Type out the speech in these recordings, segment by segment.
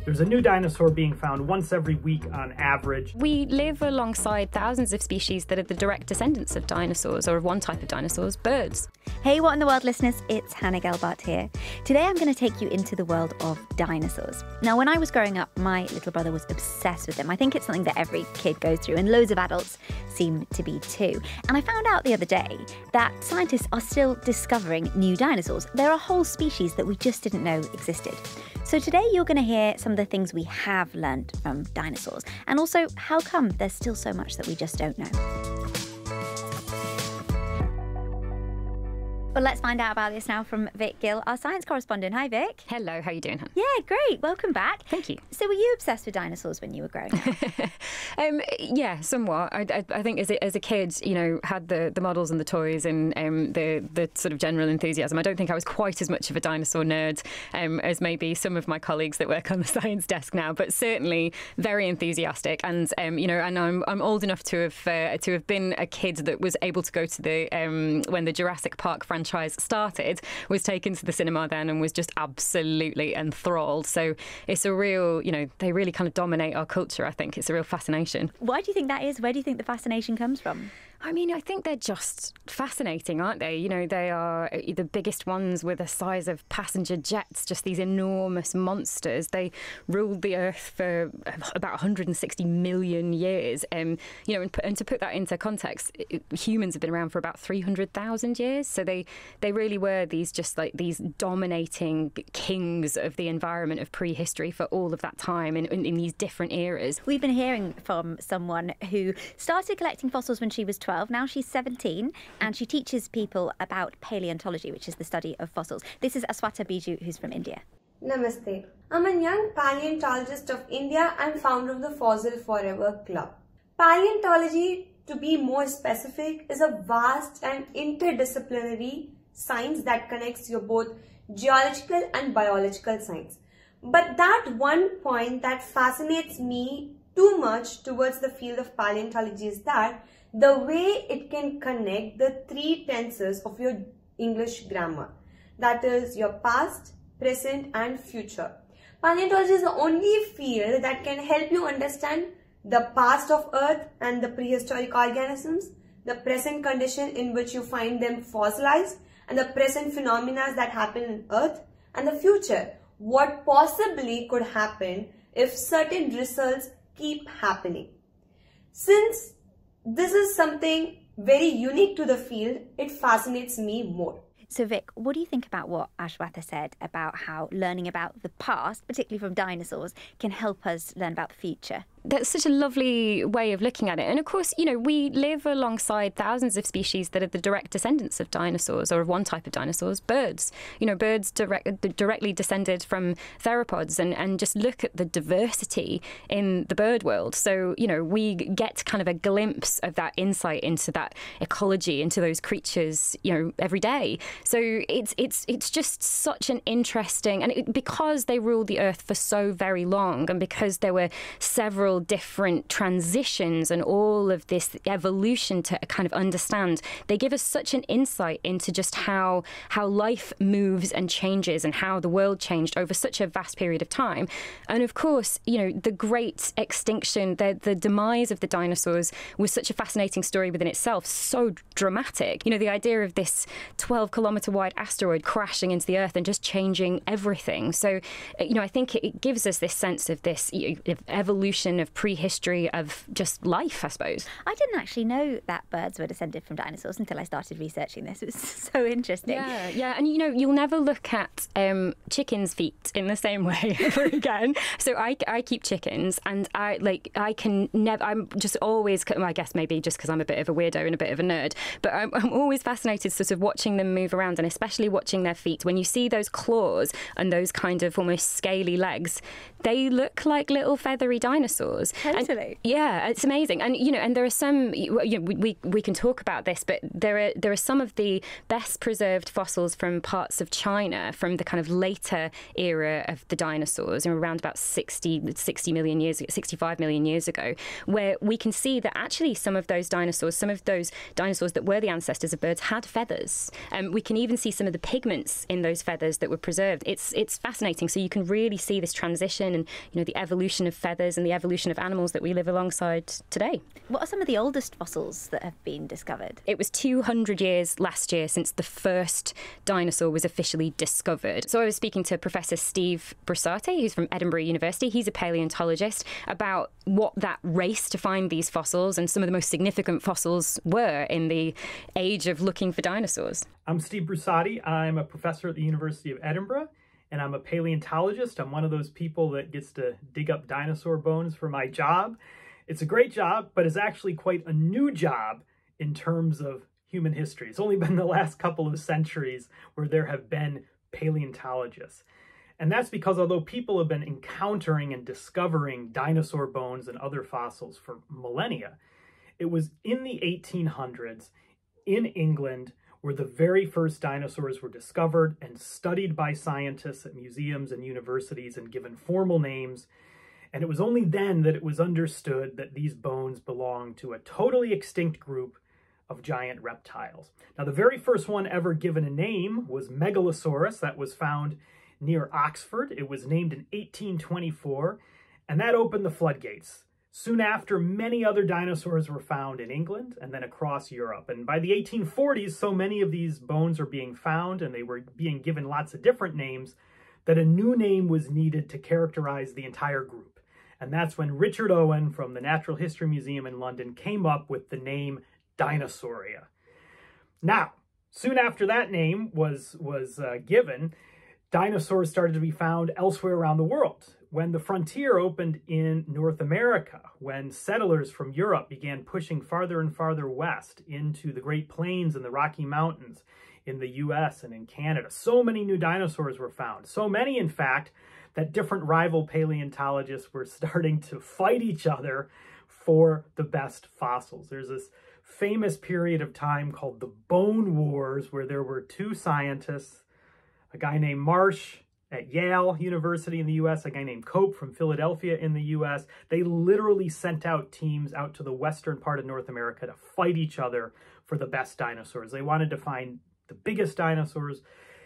There's a new dinosaur being found once every week on average. We live alongside thousands of species that are the direct descendants of dinosaurs, or of one type of dinosaurs, birds. Hey, What in the World listeners, it's Hannah Gelbart here. Today I'm going to take you into the world of dinosaurs. Now, when I was growing up, my little brother was obsessed with them. I think it's something that every kid goes through, and loads of adults seem to be too. And I found out the other day that scientists are still discovering new dinosaurs. There are whole species that we just didn't know existed. So today you're going to hear some of the things we have learned from dinosaurs, and also how come there's still so much that we just don't know. Well, let's find out about this now from Vic Gill, our science correspondent. Hi, Vic. Hello, how are you doing, Hannah? Yeah, great. Welcome back. Thank you. So were you obsessed with dinosaurs when you were growing up? Yeah, somewhat. I think as a kid, you know, had the models and the toys and the sort of general enthusiasm. I don't think I was quite as much of a dinosaur nerd as maybe some of my colleagues that work on the science desk now, but certainly very enthusiastic. And you know, and I'm old enough to have been a kid that was able to go to the when the Jurassic Park franchise started, was taken to the cinema then and was just absolutely enthralled. So it's a real, you know, they really kind of dominate our culture. I think it's a real fascination. Why do you think that is? Where do you think the fascination comes from? I mean, I think they're just fascinating, aren't they? You know, they are the biggest ones with the size of passenger jets, just these enormous monsters. They ruled the Earth for about 160 million years. You know, and to put that into context, humans have been around for about 300,000 years. So they really were these just like these dominating kings of the environment of prehistory for all of that time in these different eras. We've been hearing from someone who started collecting fossils when she was 12. Now she's 17 and she teaches people about paleontology, which is the study of fossils. This is Aswatha Biju, who's from India. Namaste. I'm a young paleontologist of India and founder of the Fossil Forever Club. Paleontology, to be more specific, is a vast and interdisciplinary science that connects your both geological and biological science. But that one point that fascinates me too much towards the field of paleontology is that the way it can connect the three tenses of your English grammar. That is your past, present and future. Paleontology is the only field that can help you understand the past of Earth and the prehistoric organisms, the present condition in which you find them fossilized, and the present phenomena that happen in Earth, and the future, what possibly could happen if certain results keep happening. Since this is something very unique to the field, it fascinates me more. So Vic, what do you think about what Aswatha said about how learning about the past, particularly from dinosaurs, can help us learn about the future? That's such a lovely way of looking at it. And of course, you know, we live alongside thousands of species that are the direct descendants of dinosaurs, or of one type of dinosaurs, birds. You know, birds directly descended from theropods, and just look at the diversity in the bird world. So, you know, we get kind of a glimpse of that insight into that ecology, into those creatures, you know, every day. So it's just such an interesting, and because they ruled the Earth for so very long, and because there were several different transitions and all of this evolution to kind of understand, they give us such an insight into just how life moves and changes and how the world changed over such a vast period of time. And of course, you know, the great extinction, the demise of the dinosaurs was such a fascinating story within itself, so dramatic. You know, the idea of this 12-kilometre wide asteroid crashing into the Earth and just changing everything. So, you know, I think it gives us this sense of this of evolution, of prehistory, of just life, I suppose. I didn't actually know that birds were descended from dinosaurs until I started researching this. It was so interesting. Yeah, and you know, you'll never look at chickens' feet in the same way ever again. So I keep chickens, and I'm just always, well, I guess maybe just because I'm a bit of a weirdo and a bit of a nerd, but I'm always fascinated sort of watching them move around, and especially watching their feet. When you see those claws and those kind of almost scaly legs, they look like little feathery dinosaurs. Totally. And, yeah, it's amazing. And you know, and there are some, you know, we can talk about this, but there are some of the best preserved fossils from parts of China from the kind of later era of the dinosaurs, around about 60 million years, 65 million years ago, where we can see that actually some of those dinosaurs that were the ancestors of birds had feathers. can even see some of the pigments in those feathers that were preserved. It's fascinating. So you can really see this transition and, you know, the evolution of feathers and the evolution of animals that we live alongside today. What are some of the oldest fossils that have been discovered? It was 200 years last year since the first dinosaur was officially discovered. So I was speaking to Professor Steve Brusatte, who's from Edinburgh University. He's a paleontologist, about what that race to find these fossils and some of the most significant fossils were in the age of looking for dinosaurs. I'm Steve Brusatte. I'm a professor at the University of Edinburgh, and I'm a paleontologist. I'm one of those people that gets to dig up dinosaur bones for my job. It's a great job, but it's actually quite a new job in terms of human history. It's only been the last couple of centuries where there have been paleontologists. And that's because although people have been encountering and discovering dinosaur bones and other fossils for millennia, it was in the 1800s in England where the very first dinosaurs were discovered and studied by scientists at museums and universities and given formal names. And it was only then that it was understood that these bones belonged to a totally extinct group of giant reptiles. Now, the very first one ever given a name was Megalosaurus. That was found near Oxford. It was named in 1824, and that opened the floodgates. Soon after, many other dinosaurs were found in England and then across Europe. And by the 1840s, so many of these bones are being found, and they were being given lots of different names, that a new name was needed to characterize the entire group. And that's when Richard Owen from the Natural History Museum in London came up with the name Dinosauria. Now, soon after that name was given, dinosaurs started to be found elsewhere around the world. When the frontier opened in North America, when settlers from Europe began pushing farther and farther west into the Great Plains and the Rocky Mountains in the US and in Canada, so many new dinosaurs were found. So many, in fact, that different rival paleontologists were starting to fight each other for the best fossils. There's this famous period of time called the Bone Wars, where there were two scientists, a guy named Marsh at Yale University in the US, a guy named Cope from Philadelphia in the US. They literally sent out teams out to the western part of North America to fight each other for the best dinosaurs. They wanted to find the biggest dinosaurs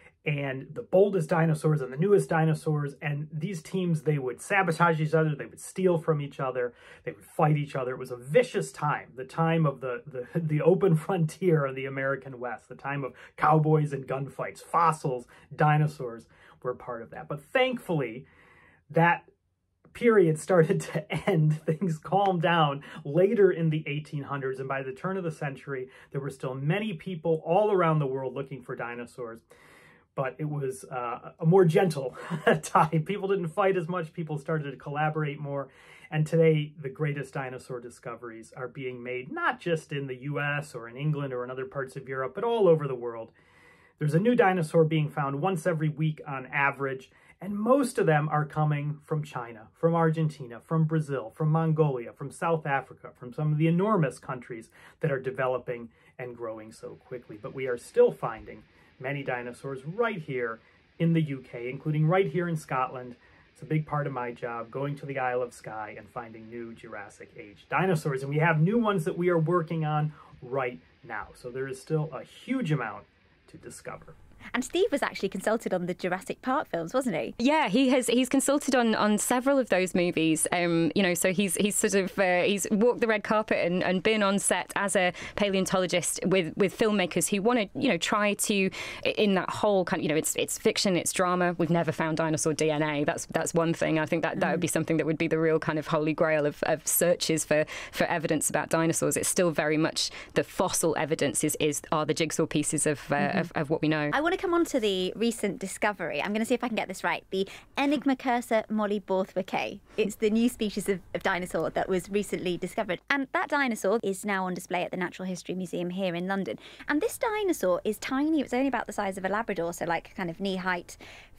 and the boldest dinosaurs and the newest dinosaurs, and these teams, they would sabotage each other, they would steal from each other, they would fight each other. It was a vicious time, the time of the open frontier of the American West, the time of cowboys and gunfights. Fossils, dinosaurs were part of that. But thankfully, that period started to end. Things calmed down later in the 1800s, and by the turn of the century, there were still many people all around the world looking for dinosaurs. But it was a more gentle time. People didn't fight as much. People started to collaborate more. And today, the greatest dinosaur discoveries are being made, not just in the US or in England or in other parts of Europe, but all over the world. There's a new dinosaur being found once every week on average, and most of them are coming from China, from Argentina, from Brazil, from Mongolia, from South Africa, from some of the enormous countries that are developing and growing so quickly. But we are still finding many dinosaurs right here in the UK, including right here in Scotland. It's a big part of my job, going to the Isle of Skye and finding new Jurassic Age dinosaurs. And we have new ones that we are working on right now. So there is still a huge amount to discover. And Steve was actually consulted on the Jurassic Park films, wasn't he? Yeah, he's consulted on several of those movies. You know, so he's sort of he's walked the red carpet and been on set as a paleontologist with filmmakers who want to, you know, try to, in that whole kind of, you know, it's fiction, it's drama. We've never found dinosaur DNA. That's one thing. I think that would be something that would be the real kind of holy grail of searches for evidence about dinosaurs. It's still very much the fossil evidence are the jigsaw pieces of what we know. I want to come on to the recent discovery. I'm going to see if I can get this right. The Enigmacursor mollyborthwickae. It's the new species of dinosaur that was recently discovered. And that dinosaur is now on display at the Natural History Museum here in London. And this dinosaur is tiny. It's only about the size of a Labrador, so like kind of knee-height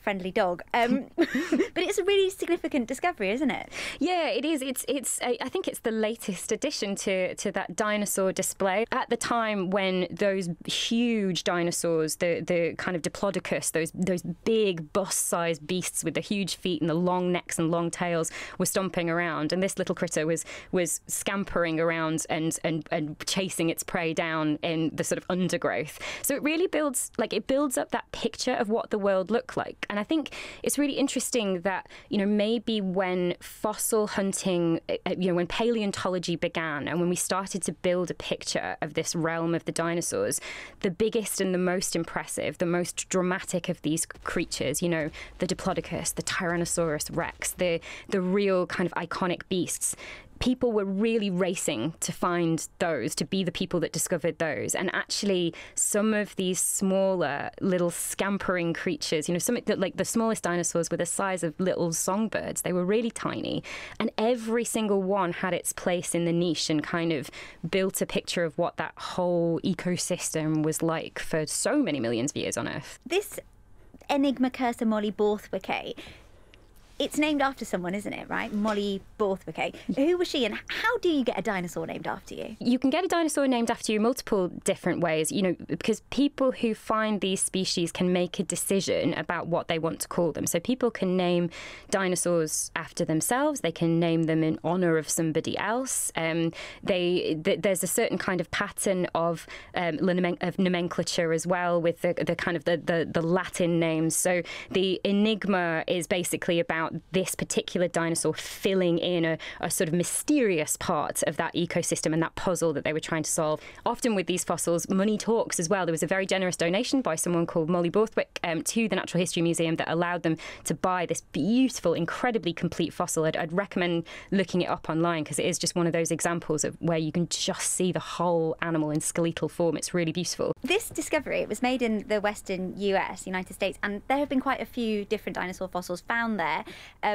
friendly dog. But it's a really significant discovery, isn't it? Yeah, it is. I think it's the latest addition to that dinosaur display. At the time when those huge dinosaurs, the kind of Diplodocus, those big bus-sized beasts with the huge feet and the long necks and long tails were stomping around, and this little critter was scampering around and chasing its prey down in the sort of undergrowth. So it really builds up that picture of what the world looked like. And I think it's really interesting that, maybe when fossil hunting, when paleontology began and when we started to build a picture of this realm of the dinosaurs, the biggest and the most impressive, the most dramatic of these creatures, the Diplodocus, the Tyrannosaurus Rex, the real kind of iconic beasts, people were really racing to find those, to be the people that discovered those. And actually, some of these smaller little scampering creatures, something that like the smallest dinosaurs were the size of little songbirds. They were really tiny. And every single one had its place in the niche and kind of built a picture of what that whole ecosystem was like for so many millions of years on Earth. This Enigmacursor mollyborthwickae, it's named after someone, isn't it, right? Mollyborthwickae. Who was she, and how do you get a dinosaur named after you? You can get a dinosaur named after you multiple different ways, because people who find these species can make a decision about what they want to call them. So people can name dinosaurs after themselves. They can name them in honour of somebody else. There's a certain kind of pattern of nomenclature as well with the kind of the Latin names. So the Enigma is basically about this particular dinosaur filling in a sort of mysterious part of that ecosystem and that puzzle that they were trying to solve. Often with these fossils, money talks as well. There was a very generous donation by someone called Molly Borthwick to the Natural History Museum that allowed them to buy this beautiful, incredibly complete fossil. I'd recommend looking it up online because it is just one of those examples of where you can just see the whole animal in skeletal form. It's really beautiful. This discovery, it was made in the western US, United States, and there have been quite a few different dinosaur fossils found there.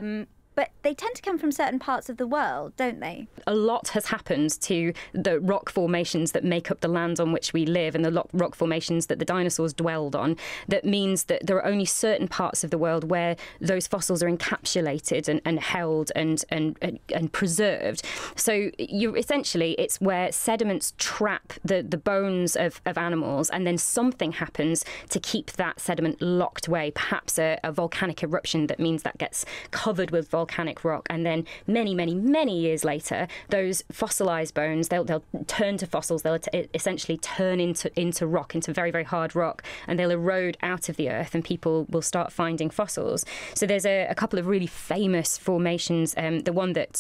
But they tend to come from certain parts of the world, don't they? A lot has happened to the rock formations that make up the land on which we live and the rock formations that the dinosaurs dwelled on. That means that there are only certain parts of the world where those fossils are encapsulated and held and preserved. So essentially, it's where sediments trap the bones of animals, and then something happens to keep that sediment locked away, perhaps a volcanic eruption that means that gets covered with volcanic rock, and then many years later, those fossilized bones, they'll turn to fossils. They'll essentially turn into rock, into very, very hard rock, and they'll erode out of the earth, and people will start finding fossils. So there's a couple of really famous formations. The one that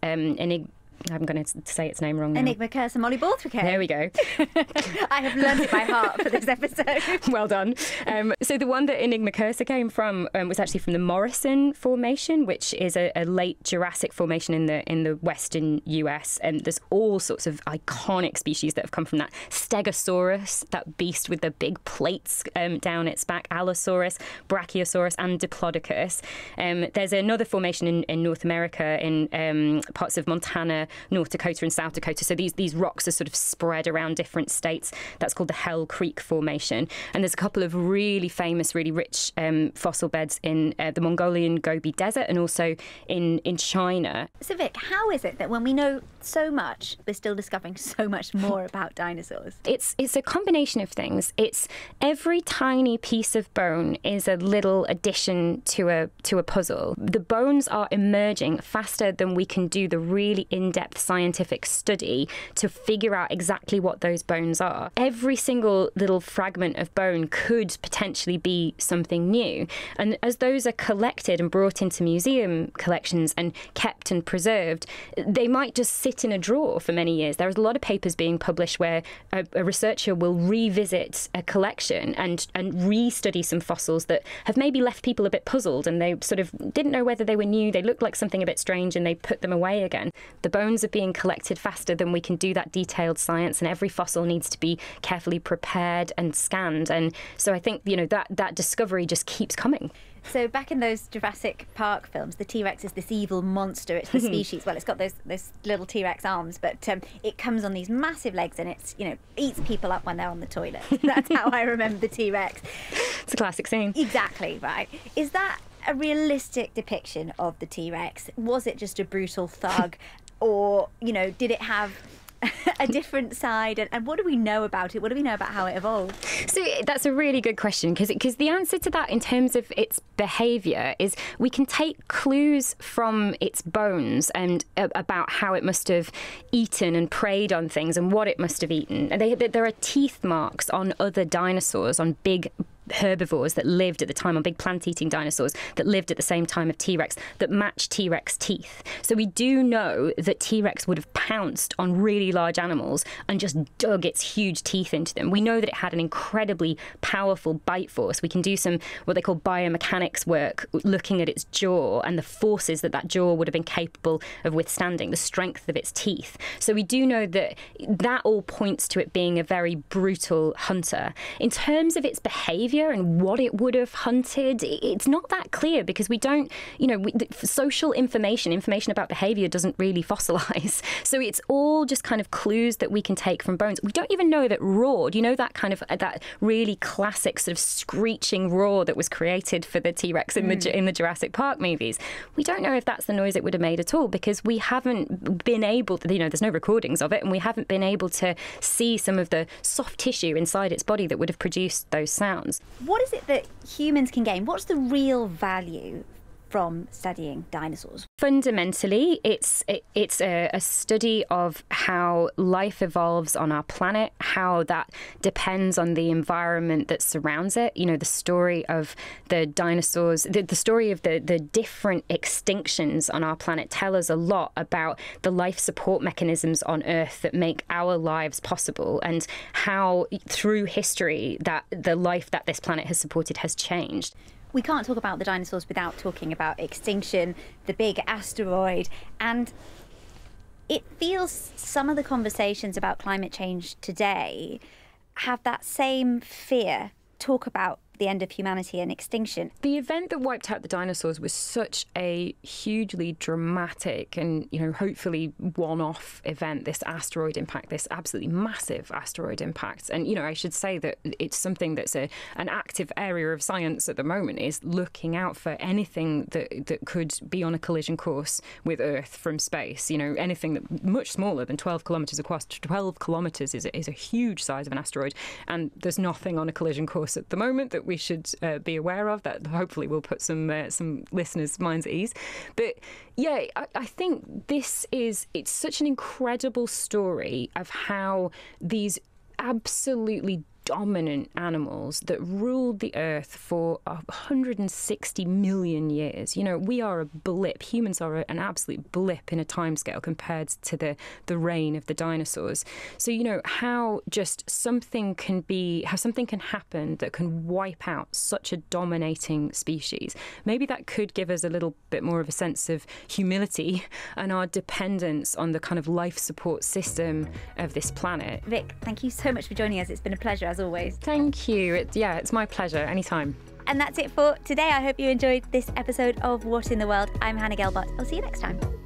I'm going to say its name wrong now. Enigmacursor mollyborthwickae. There we go. I have learned it by heart for this episode. Well done. So the one that Enigmacursor came from was actually from the Morrison Formation, which is a late Jurassic formation in the western US. And there's all sorts of iconic species that have come from that. Stegosaurus, that beast with the big plates down its back, Allosaurus, Brachiosaurus, and Diplodocus. There's another formation in North America, in parts of Montana, North Dakota and South Dakota. So these rocks are sort of spread around different states. That's called the Hell Creek Formation. And there's a couple of really famous, really rich fossil beds in the Mongolian Gobi Desert and also in China. So Vic, how is it that when we know so much, we're still discovering so much more about dinosaurs? It's a combination of things. It's every tiny piece of bone is a little addition to a puzzle. The bones are emerging faster than we can do the really in-depth scientific study to figure out exactly what those bones are. Every single little fragment of bone could potentially be something new. And as those are collected and brought into museum collections and kept and preserved, they might just sit in a drawer for many years. There's a lot of papers being published where a researcher will revisit a collection and re-study some fossils that have maybe left people a bit puzzled, and they sort of didn't know whether they were new, they looked like something a bit strange, and they put them away again. The bones are being collected faster than we can do that detailed science, and every fossil needs to be carefully prepared and scanned. And so I think, that discovery just keeps coming. So back in those Jurassic Park films, the T-Rex is this evil monster. It's the species. Well, it's got those little T-Rex arms, but it comes on these massive legs and it's, you know, eats people up when they're on the toilet. That's how I remember the T-Rex. It's a classic scene. Exactly, right. Is that a realistic depiction of the T-Rex? Was it just a brutal thug? Or, you know, did it have a different side? And what do we know about it? What do we know about how it evolved? So that's a really good question, because the answer to that in terms of its behaviour is we can take clues from its bones and about how it must have eaten and preyed on things and what it must have eaten. And there are teeth marks on other dinosaurs, on big herbivores that lived at the time, on big plant-eating dinosaurs that lived at the same time of T-Rex, that match T-Rex teeth. So we do know that T-Rex would have pounced on really large animals and just dug its huge teeth into them. We know that it had an incredibly powerful bite force. We can do some what they call biomechanics work, looking at its jaw and the forces that that jaw would have been capable of withstanding, the strength of its teeth. So we do know that that all points to it being a very brutal hunter. In terms of its behaviour and what it would have hunted, it's not that clear, because we don't, you know, social information about behaviour doesn't really fossilise. So it's all just kind of clues that we can take from bones. We don't even know that roared, you know, that kind of, that really classic sort of screeching roar that was created for the T-Rex in the Jurassic Park movies. We don't know if that's the noise it would have made at all, because we haven't been able to, you know, there's no recordings of it, and we haven't been able to see some of the soft tissue inside its body that would have produced those sounds. What is it that humans can gain? What's the real value from studying dinosaurs? Fundamentally, it's a study of how life evolves on our planet, how that depends on the environment that surrounds it. You know, the story of the dinosaurs, the story of the different extinctions on our planet tell us a lot about the life support mechanisms on Earth that make our lives possible, and how through history that the life that this planet has supported has changed. We can't talk about the dinosaurs without talking about extinction, the big asteroid, and it feels some of the conversations about climate change today have that same fear, talk about the end of humanity and extinction. The event that wiped out the dinosaurs was such a hugely dramatic and, you know, hopefully one-off event, this asteroid impact, this absolutely massive asteroid impact. And, you know, I should say that it's something that's an active area of science at the moment, is looking out for anything that could be on a collision course with Earth from space. You know, anything that much smaller than 12 kilometres across. 12 kilometres is a huge size of an asteroid, and there's nothing on a collision course at the moment that we should be aware of, that hopefully will put some listeners' minds at ease. But yeah, I think it's such an incredible story of how these absolutely dominant animals that ruled the Earth for 160 million years. You know, we are a blip. Humans are an absolute blip in a timescale compared to the reign of the dinosaurs. So, you know, how something can happen that can wipe out such a dominating species. Maybe that could give us a little bit more of a sense of humility and our dependence on the kind of life support system of this planet. Vic, thank you so much for joining us. It's been a pleasure, as always. Thank you. It's my pleasure. Anytime. And that's it for today. I hope you enjoyed this episode of What in the World. I'm Hannah Gelbart. I'll see you next time.